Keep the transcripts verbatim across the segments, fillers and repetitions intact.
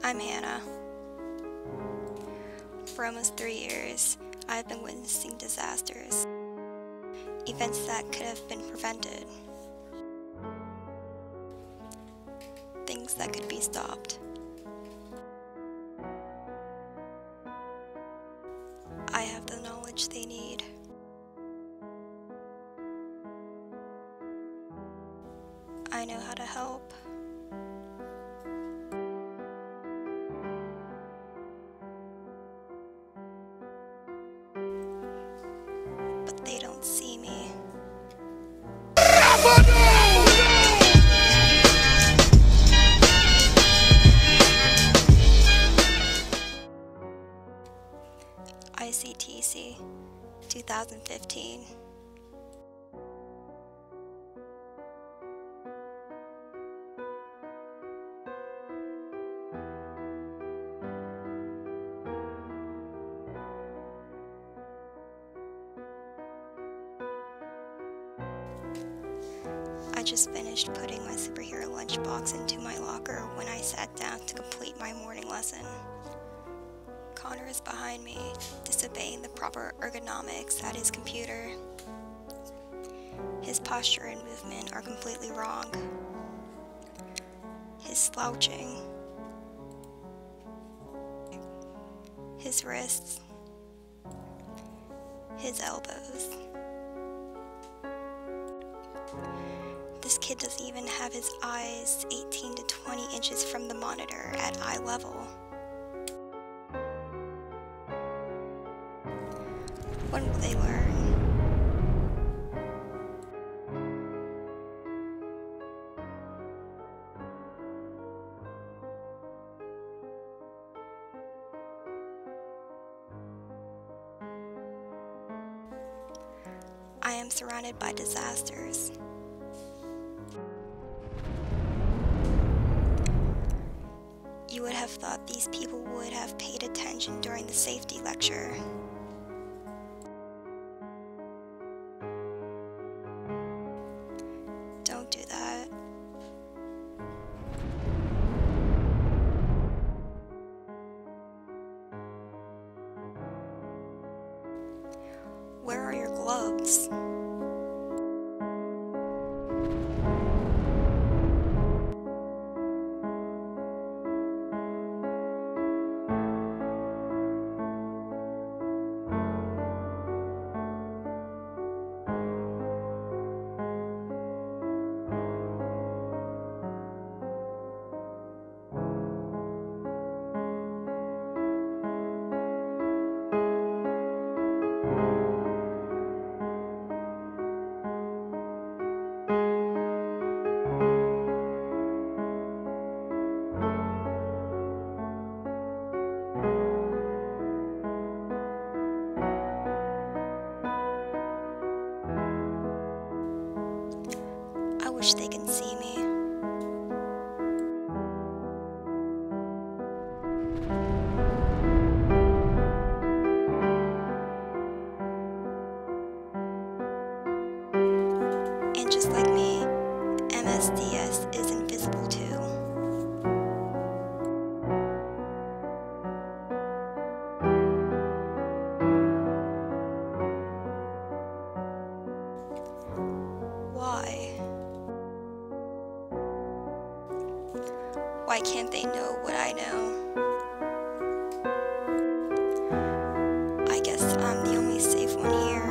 I'm Hannah. For almost three years, I've been witnessing disasters, events that could have been prevented, things that could be stopped. I have the knowledge they need. I know how to help. But they don't see me. I C T C, two thousand fifteen. I just finished putting my superhero lunchbox into my locker when I sat down to complete my morning lesson. Connor is behind me, disobeying the proper ergonomics at his computer. His posture and movement are completely wrong. His slouching. His wrists. His elbows. This kid doesn't even have his eyes eighteen to twenty inches from the monitor at eye level. When will they learn? I am surrounded by disasters. You would have thought these people would have paid attention during the safety lecture. Don't do that. Where are your gloves? I wish they can see me. And just like me, M S D S is invisible too. Why? Why can't they know what I know? I guess I'm the only safe one here.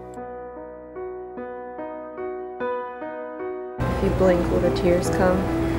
If you blink, will the tears come?